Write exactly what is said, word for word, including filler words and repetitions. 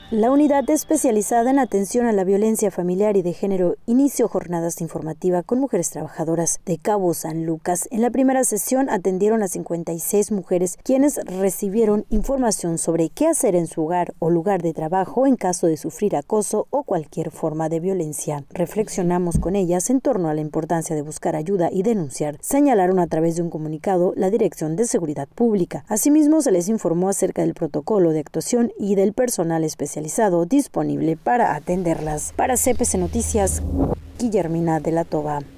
La unidad especializada en atención a la violencia familiar y de género inició jornadas informativas con mujeres trabajadoras de Cabo San Lucas. En la primera sesión atendieron a cincuenta y seis mujeres, quienes recibieron información sobre qué hacer en su hogar o lugar de trabajo en caso de sufrir acoso o cualquier forma de violencia. Reflexionamos con ellas en torno a la importancia de buscar ayuda y denunciar, señalaron a través de un comunicado la Dirección de Seguridad Pública. Asimismo, se les informó acerca del protocolo de actuación y del personal especializado disponible para atenderlas. Para C P C Noticias, Guillermina de la Toba.